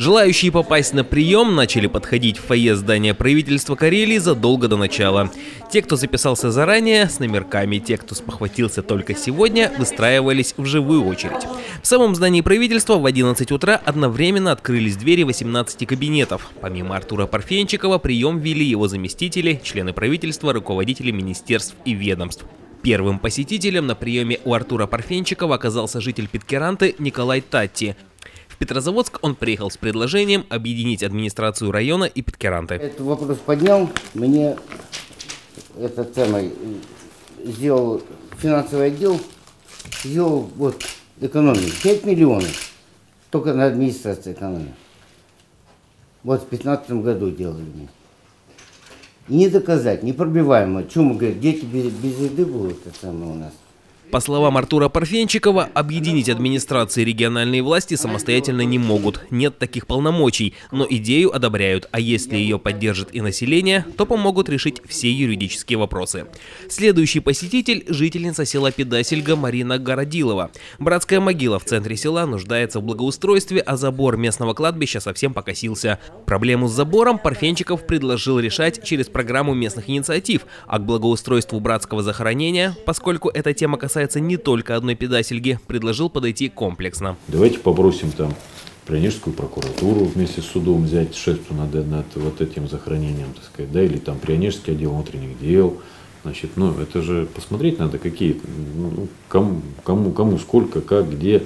Желающие попасть на прием начали подходить в фойе здания правительства Карелии задолго до начала. Те, кто записался заранее, с номерками, те, кто спохватился только сегодня, выстраивались в живую очередь. В самом здании правительства в 11 утра одновременно открылись двери 18 кабинетов. Помимо Артура Парфенчикова, прием вели его заместители, члены правительства, руководители министерств и ведомств. Первым посетителем на приеме у Артура Парфенчикова оказался житель Питкяранты Николай Татти. В Петрозаводск он приехал с предложением объединить администрацию района и Питкяранты. Этот вопрос поднял, мне этот самый сделал финансовый отдел, сделал вот экономию. 5 миллионов только на администрацию экономии. Вот в 2015 году делали мне. Не доказать, непробиваемо. Чему говорят, дети без еды будут, это самое у нас. По словам Артура Парфенчикова, объединить администрации и региональные власти самостоятельно не могут. Нет таких полномочий, но идею одобряют. А если ее поддержит и население, то помогут решить все юридические вопросы. Следующий посетитель – жительница села Педасельга Марина Городилова. Братская могила в центре села нуждается в благоустройстве, а забор местного кладбища совсем покосился. Проблему с забором Парфенчиков предложил решать через программу местных инициатив, а к благоустройству братского захоронения, поскольку эта тема касается не только одной Педасельги, предложил подойти комплексно. Давайте попросим там Прионежскую прокуратуру вместе с судом взять шефство над вот этим захоронением, так сказать, да, или там Прионежский отдел внутренних дел. Значит, ну это же посмотреть надо, какие, кому сколько, как, где,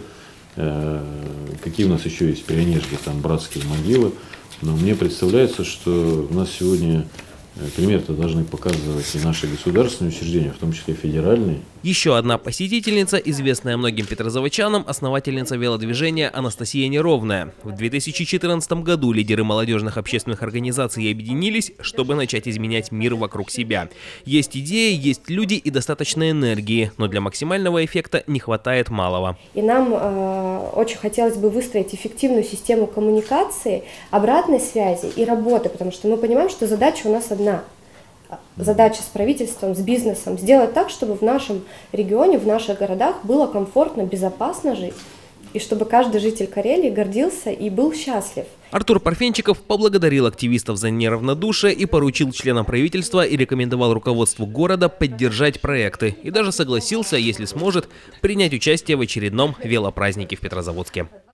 какие у нас еще есть Прионежки, там братские могилы. Но мне представляется, что у нас сегодня пример-то должны показывать и наши государственные учреждения, в том числе федеральные. Еще одна посетительница, известная многим петрозаводчанам, основательница велодвижения Анастасия Неровная. В 2014 году лидеры молодежных общественных организаций объединились, чтобы начать изменять мир вокруг себя. Есть идеи, есть люди и достаточно энергии, но для максимального эффекта не хватает малого. И нам очень хотелось бы выстроить эффективную систему коммуникации, обратной связи и работы, потому что мы понимаем, что задача у нас одна. Задача с правительством, с бизнесом – сделать так, чтобы в нашем регионе, в наших городах было комфортно, безопасно жить. И чтобы каждый житель Карелии гордился и был счастлив. Артур Парфенчиков поблагодарил активистов за неравнодушие и поручил членам правительства и рекомендовал руководству города поддержать проекты. И даже согласился, если сможет, принять участие в очередном велопразднике в Петрозаводске.